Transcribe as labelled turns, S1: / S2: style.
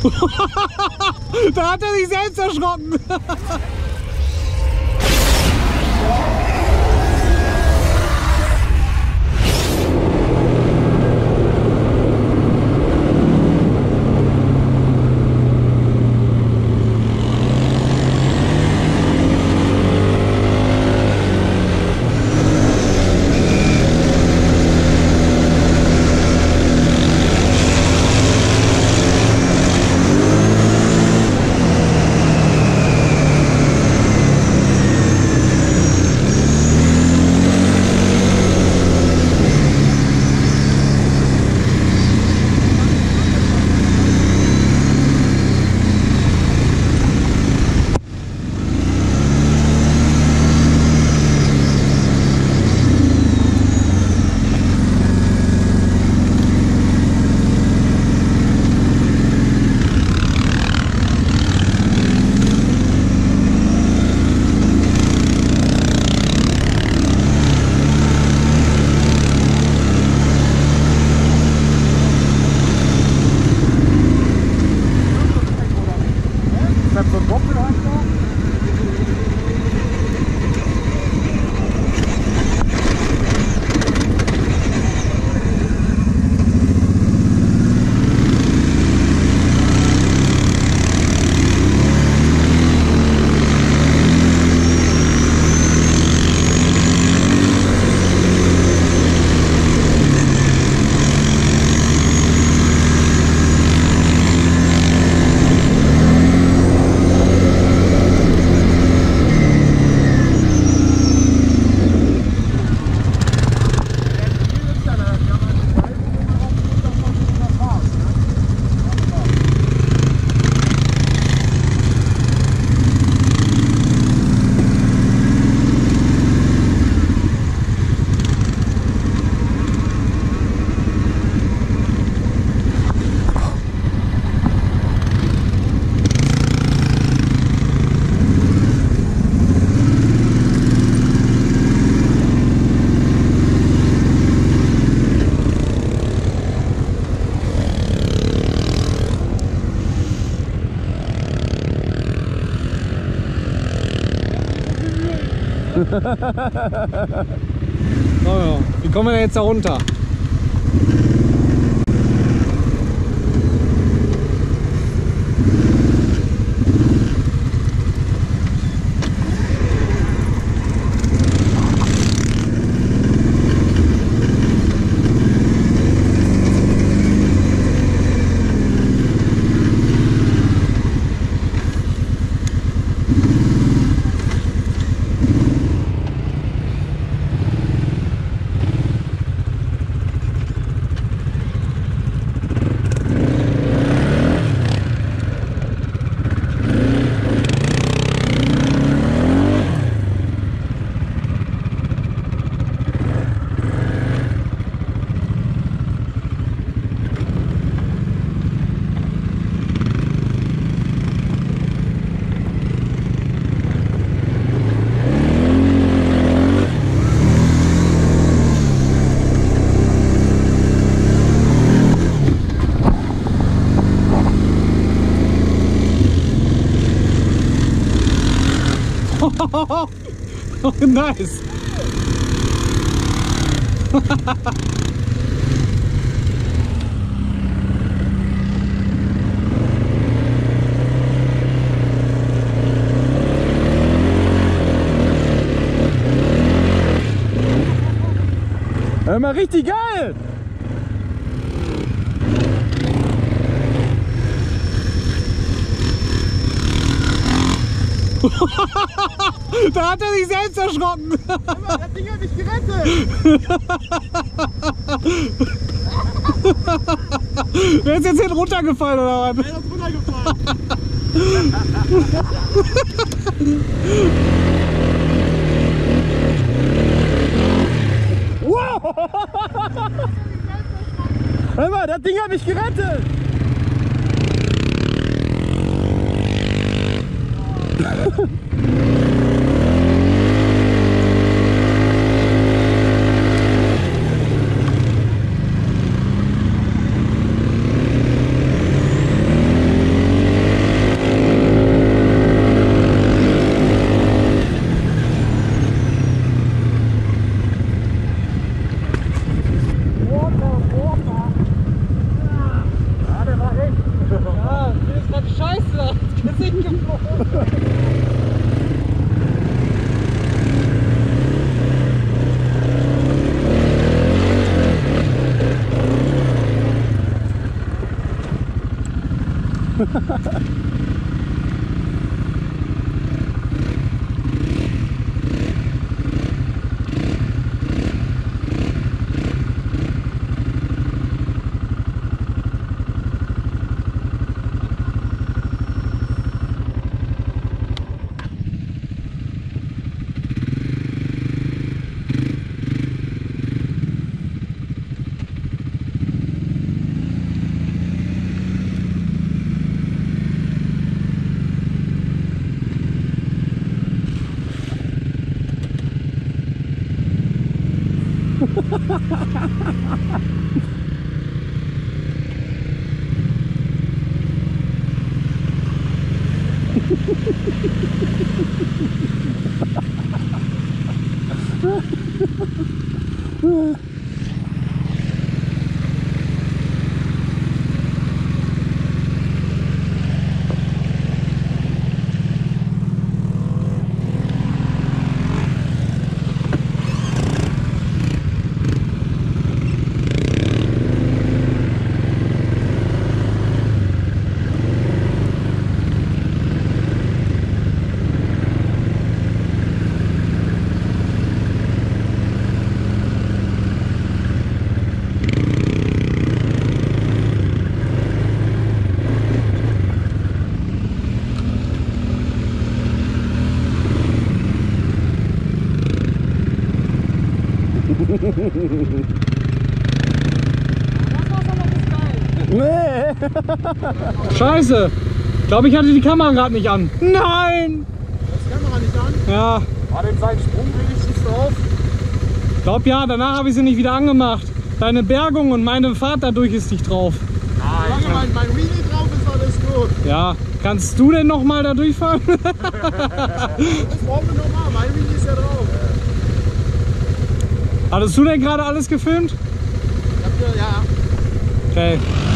S1: Da hat er sich selbst erschrocken. Oh ja. Wie kommen wir denn jetzt da runter? Nice.
S2: Hör mal, richtig geil!
S1: Da hat er sich selbst erschrocken.
S2: Das Ding hat mich gerettet!
S1: Wer ist jetzt hinten runtergefallen oder was?
S2: Wer ist runtergefallen? Wow! Hör mal, das Ding hat mich gerettet! Nee.
S1: Scheiße. Ich glaube, ich hatte die Kamera gerade nicht an. Nein!
S2: Das Kamera nicht an?
S1: Ja.
S2: War denn sein Sprung wenigstens drauf?
S1: Ich glaube ja, danach habe ich sie nicht wieder angemacht. Deine Bergung und meine Fahrt dadurch ist nicht drauf.
S2: Solange mein Wheelie drauf ist, alles gut.
S1: Ja. Kannst du denn noch mal da durchfahren?
S2: Das brauchen wir nochmal, mein Wheelie ist ja drauf.
S1: Hattest du denn gerade alles gefilmt?
S2: Ja.
S1: Okay.